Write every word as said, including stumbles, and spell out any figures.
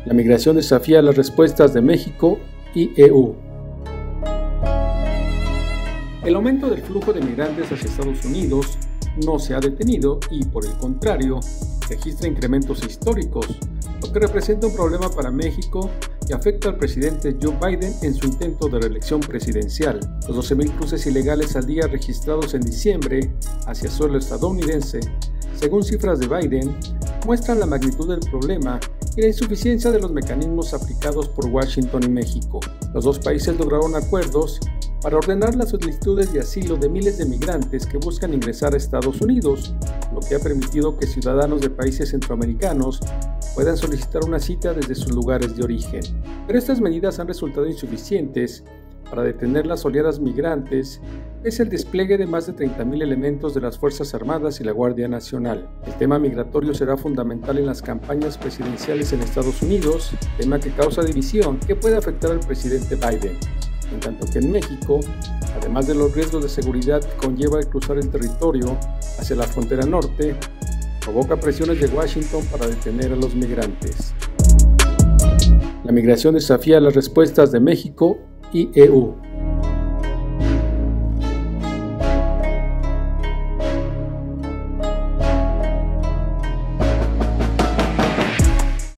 La migración desafía las respuestas de México y E U. El aumento del flujo de migrantes hacia Estados Unidos no se ha detenido y, por el contrario, registra incrementos históricos, lo que representa un problema para México y afecta al presidente Joe Biden en su intento de reelección presidencial. Los doce mil cruces ilegales al día registrados en diciembre hacia suelo estadounidense, según cifras de Biden, muestran la magnitud del problema y la insuficiencia de los mecanismos aplicados por Washington y México. Los dos países lograron acuerdos para ordenar las solicitudes de asilo de miles de migrantes que buscan ingresar a Estados Unidos, lo que ha permitido que ciudadanos de países centroamericanos puedan solicitar una cita desde sus lugares de origen. Pero estas medidas han resultado insuficientes para detener las oleadas migrantes, pese al despliegue de más de treinta mil elementos de las Fuerzas Armadas y la Guardia Nacional. El tema migratorio será fundamental en las campañas presidenciales en Estados Unidos, tema que causa división que puede afectar al presidente Biden. En tanto que en México, además de los riesgos de seguridad que conlleva el cruzar el territorio hacia la frontera norte, provoca presiones de Washington para detener a los migrantes. La migración desafía las respuestas de México y E U.